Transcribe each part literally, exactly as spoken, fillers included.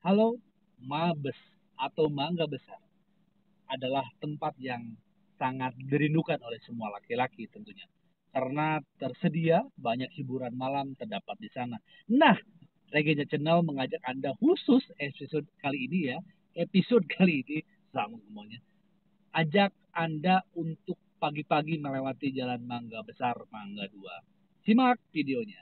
Halo, Mabes atau Mangga Besar adalah tempat yang sangat dirindukan oleh semua laki-laki tentunya. Karena tersedia banyak hiburan malam terdapat di sana. Nah, Reggae Channel mengajak Anda khusus episode kali ini ya, episode kali ini sama semuanya. Ajak Anda untuk pagi-pagi melewati Jalan Mangga Besar, Mangga dua. Simak videonya.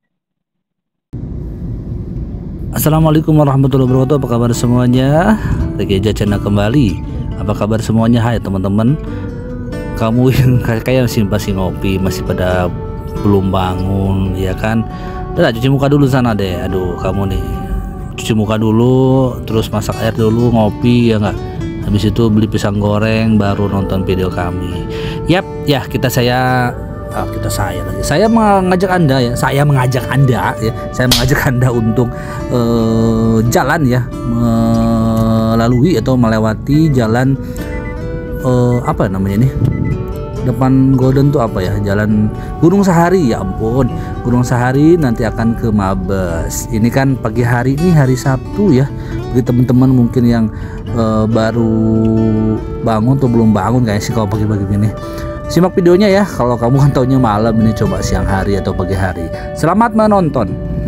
Assalamualaikum warahmatullahi wabarakatuh. Apa kabar semuanya? Reggae Channel kembali. Apa kabar semuanya? Hai teman-teman. Kamu yang kayak masih masih ngopi, masih pada belum bangun, ya kan? Udah cuci muka dulu sana deh. Aduh, kamu nih. Cuci muka dulu, terus masak air dulu, ngopi ya enggak? Habis itu beli pisang goreng, baru nonton video kami. Yap, ya kita saya Ah, kita saya lagi. Saya mengajak Anda ya. Saya mengajak Anda ya. Saya mengajak Anda untuk uh, jalan ya, melalui atau melewati jalan uh, apa namanya nih? Depan Golden tuh apa ya? Jalan Gunung Sahari, ya ampun. Gunung Sahari nanti akan ke Mabes. Ini kan pagi hari, ini hari Sabtu ya. Bagi teman-teman mungkin yang uh, baru bangun atau belum bangun kayaknya sih kalau pagi-pagi gini. Simak videonya ya. Kalau kamu kan taunya malam, ini coba siang hari atau pagi hari. Selamat menonton.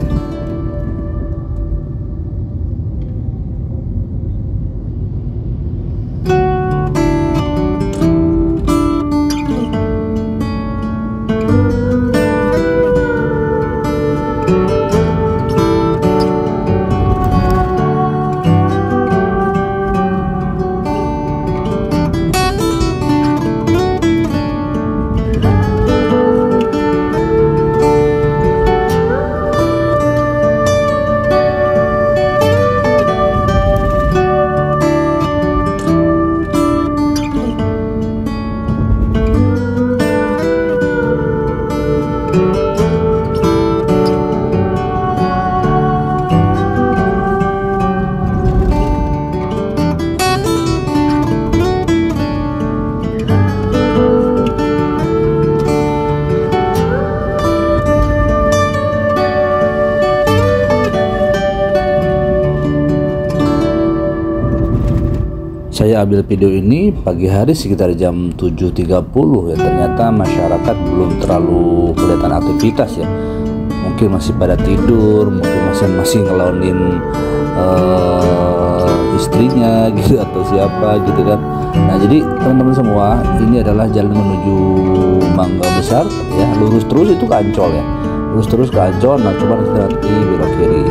Saya ambil video ini pagi hari sekitar jam tujuh tiga puluh ya. Ternyata masyarakat belum terlalu kelihatan aktivitas ya. Mungkin masih pada tidur, mungkin masih masih ngelonin uh, istrinya gitu atau siapa gitu kan. Nah, jadi teman-teman semua, ini adalah jalan menuju Mangga Besar ya. Lurus terus itu ke Ancol ya. Lurus terus ke Ancol. Nah, coba nanti belok kiri.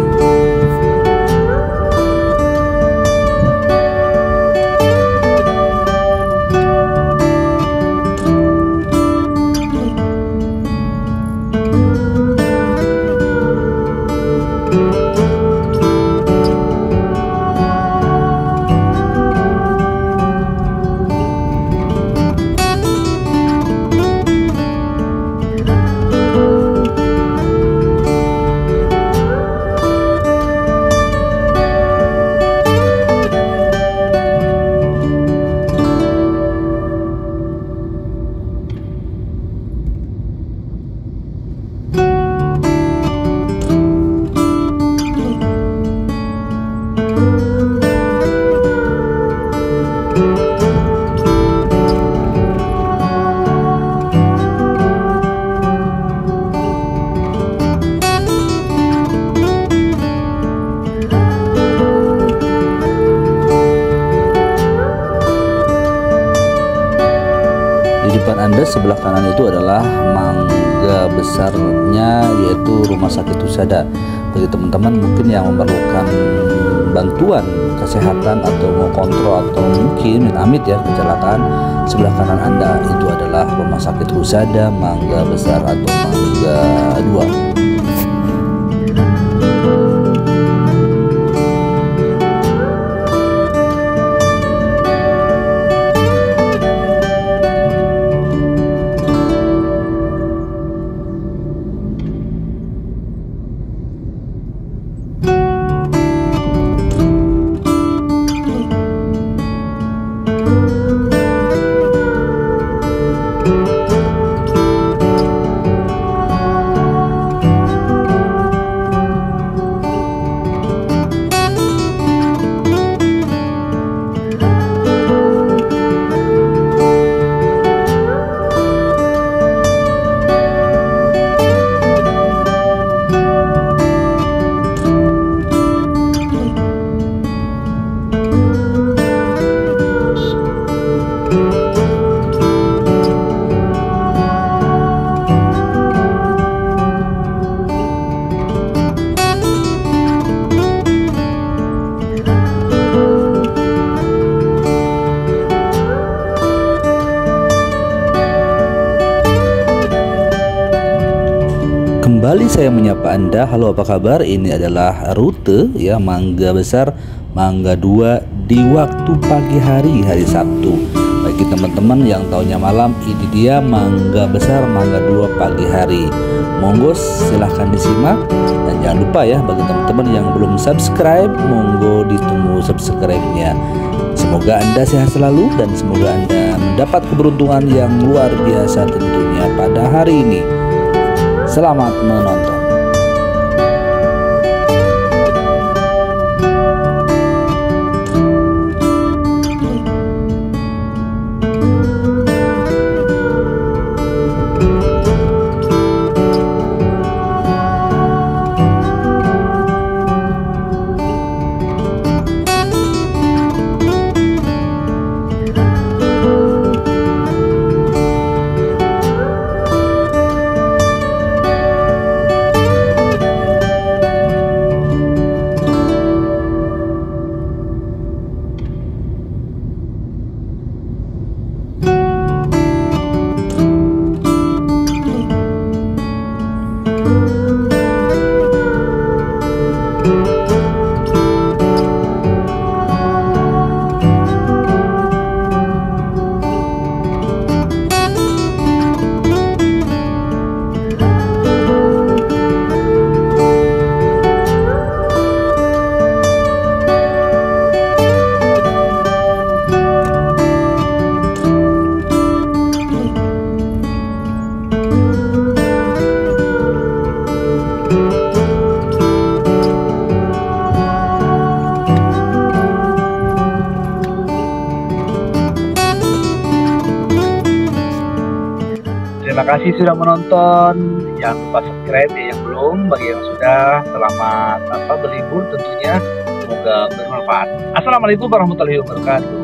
Di depan Anda sebelah kanan itu adalah Mangga Besarnya, yaitu Rumah Sakit Husada. Bagi teman-teman mungkin yang memerlukan bantuan kesehatan atau mau kontrol atau mungkin amit ya kecelakaan, sebelah kanan Anda itu adalah Rumah Sakit Husada Mangga Besar atau Mangga dua. Kembali saya menyapa Anda. Halo, apa kabar? Ini adalah rute ya Mangga Besar Mangga dua di waktu pagi hari hari Sabtu. Bagi teman-teman yang tahunya malam, ini dia Mangga Besar Mangga dua pagi hari. Monggo silahkan disimak, dan jangan lupa ya bagi teman-teman yang belum subscribe, monggo ditunggu subscribe-nya. Semoga Anda sehat selalu dan semoga Anda mendapat keberuntungan yang luar biasa tentunya pada hari ini. Selamat menonton. Terima kasih sudah menonton. Jangan lupa subscribe ya yang belum. Bagi yang sudah, selamat apa berlibur tentunya. Semoga bermanfaat. Assalamualaikum warahmatullahi wabarakatuh.